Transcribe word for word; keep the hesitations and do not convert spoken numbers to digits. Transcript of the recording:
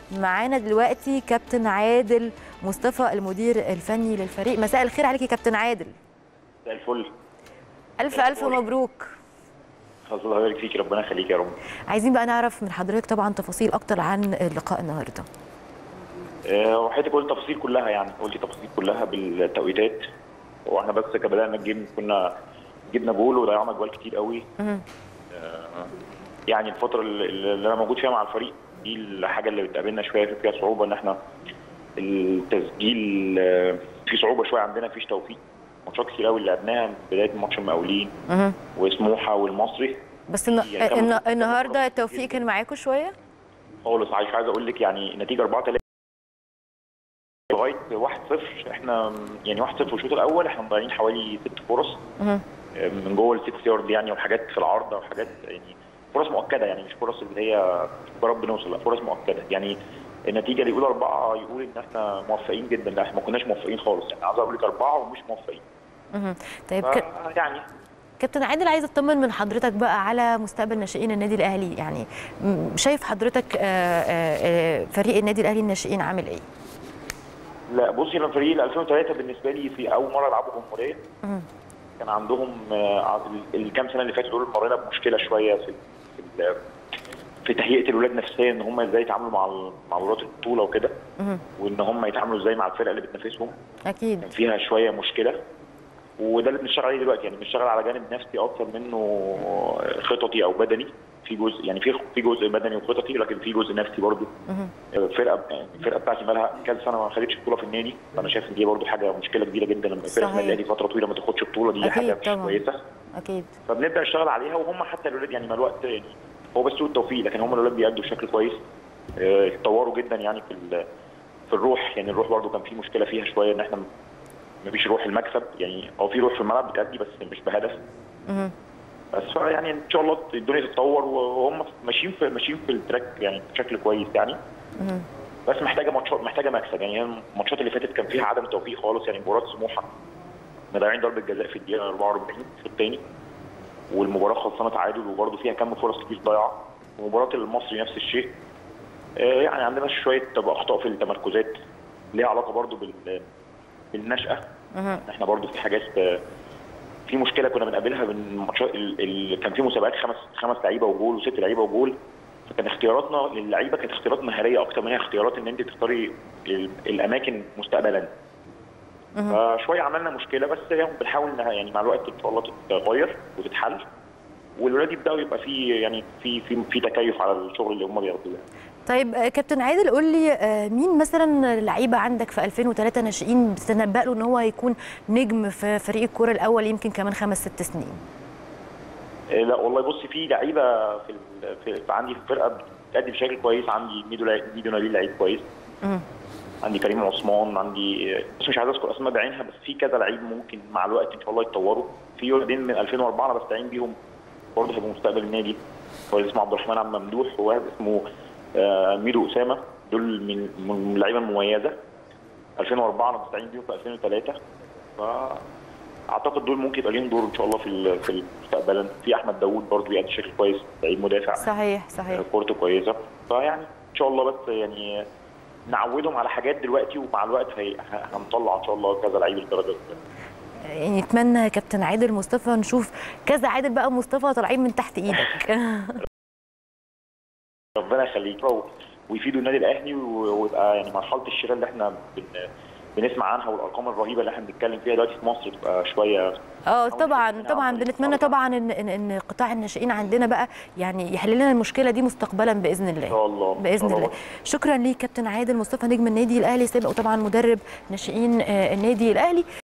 معانا دلوقتي كابتن عادل مصطفى المدير الفني للفريق. مساء الخير عليك يا كابتن عادل. مساء الفل. الف الف مبروك. الله يبارك فيك، ربنا يخليك يا رب. عايزين بقى نعرف من حضرتك طبعا تفاصيل اكتر عن اللقاء النهارده. وحياتك قلت التفاصيل كلها، يعني قلت التفاصيل كلها بالتوقيتات، واحنا بس كبدانا الجيم كنا جبنا جول وضيعنا جوال كتير قوي. آه يعني الفتره اللي انا موجود فيها مع الفريق دي الحاجه اللي بتقابلنا شويه فيها صعوبه، ان احنا التسجيل في صعوبه شويه عندنا، مفيش توفيق. ماتشات كتير قوي اللي لعبناها من بدايه ماتش المقاولين وسموحه والمصري، بس الن... النهارده التوفيق كان معاكم شويه خالص. عايز عايز اقول لك يعني النتيجه أربعة ثلاثة لغايه واحد صفر. احنا يعني واحد صفر الشوط الاول احنا مضيعين حوالي ست فرص من جوه الست يارد يعني، وحاجات في العارضه وحاجات يعني فرص مؤكده، يعني مش فرص اللي هي جرب بنوصل، لا فرص مؤكده. يعني النتيجه اللي يقول اربعه يقول ان احنا موفقين جدا، لا احنا ما كناش موفقين خالص. يعني عايز اقول لك اربعه ومش موفقين. اها طيب ك... يعني كابتن عادل، عايز اطمن من حضرتك بقى على مستقبل ناشئين النادي الاهلي. يعني شايف حضرتك فريق النادي الاهلي الناشئين عامل ايه؟ لا بصي، انا فريق ألفين وثلاثة بالنسبه لي في اول مره العبوا جمهوريه. كان عندهم الكام سنه اللي فاتوا دول مرينا بمشكله شويه في في, في تهيئه الولاد نفسيا، ان هم ازاي يتعاملوا مع مع ولاد البطوله وكده، وان هم يتعاملوا ازاي مع الفرقه اللي بتنافسهم. اكيد كان فيها شويه مشكله، وده اللي بنشتغل عليه دلوقتي. يعني بنشتغل على جانب نفسي اكتر منه خططي او بدني. في جزء يعني في في جزء بدني وخططي، لكن في جزء نفسي برضه. الفرقه يعني الفرقه بتاعتي بقى لها كام سنه ما خدتش بطوله في النادي، فانا شايف ان دي برضه حاجه مشكله كبيره جدا لما الفرقه في النادي فتره طويله ما تاخدش بطوله. دي حاجه مش طبعا. كويسه اكيد. فبنبدا نشتغل عليها، وهم حتى الولاد يعني مع الوقت يعني هو بس سوء التوفيق، لكن هم الولاد بيأدوا بشكل كويس. اتطوروا جدا يعني في في الروح. يعني الروح برضه كان في مشكله فيها شويه، ان احنا مفيش روح المكسب. يعني هو في روح في الملعب بتأدي بس مش بهدف. اها بس يعني ان شاء الله الدنيا تتطور، وهم ماشيين في ماشيين في التراك يعني بشكل كويس يعني. اها بس محتاجه ماتشات، محتاجه مكسب. يعني الماتشات اللي فاتت كان فيها عدم توفيق خالص. يعني مباراه سموحه مضيعين ضربه جزاء في الدقيقه أربعة وأربعين في الثاني، والمباراه خلصانه تعادل، وبرده فيها كم فرص كتير ضايعه. ومباراه المصري نفس الشيء. يعني عندنا شويه اخطاء في التمركزات ليها علاقه برده بال بالنشأه. احنا برده في حاجات، في مشكله كنا بنقابلها من ماتشات اللي كان في مسابقات خمس خمس لعيبه وجول وست لعيبه وجول، فكان اختياراتنا للعيبه كانت اختيارات مهاريه اكتر ما هي اختيارات ان انت تختاري الاماكن مستقبلا. فشويه عملنا مشكله، بس يعني بنحاول انها يعني مع الوقت ان شاء الله تتغير وتتحل، والولاد يبداوا يبقى في يعني في في في تكيف على الشغل اللي هم بياخدوه. طيب كابتن عادل، قول لي مين مثلا لعيبه عندك في ألفين وثلاثة ناشئين بتتنبأ له ان هو هيكون نجم في فريق الكوره الاول يمكن كمان خمس ست سنين؟ لا والله بصي، في لعيبه في, في عندي في الفرقه بتأدي بشكل كويس. عندي ميدو ميدو نبيل لعيب كويس. امم عندي كريم عثمان، عندي بس مش عايز اذكر اسماء بعينها، بس في كذا لعيب ممكن مع الوقت ان شاء الله يتطوروا. في ولدين من ألفين وأربعة انا بستعين بيهم برضه في مستقبل النادي، واحد اسمه عبد الرحمن عم ممدوح، وواحد اسمه ميدو اسامه. دول من اللعيبه المميزه. ألفين وأربعة انا بستعين بيهم في ألفين وثلاثة، فاعتقد دول ممكن يبقى ليهم دور ان شاء الله في في المستقبل. في احمد داوود برضه بيأدي بشكل كويس، لعيب مدافع. صحيح صحيح كورته كويسه. فيعني ان شاء الله بس يعني نعودهم على حاجات دلوقتي، ومع الوقت هنطلع ان شاء الله كذا لعيب الدرجه. يعني اتمنى كابتن عادل مصطفى نشوف كذا عادل بقى مصطفى طالعين من تحت ايدك. ربنا يخليك ويفيدوا النادي الاهلي، ويبقى يعني مرحله الشراء اللي احنا بن بنسمع عنها والارقام الرهيبه اللي احنا بنتكلم فيها دلوقتي في مصر تبقى شويه. اه طبعا طبعا بنتمنى طبعا ان ان قطاع الناشئين عندنا بقى يعني يحل لنا المشكله دي مستقبلا باذن الله. ان شاء الله باذن الله. الله. شكرا ليك كابتن عادل مصطفى نجم النادي الاهلي سابق، وطبعا مدرب ناشئين النادي الاهلي.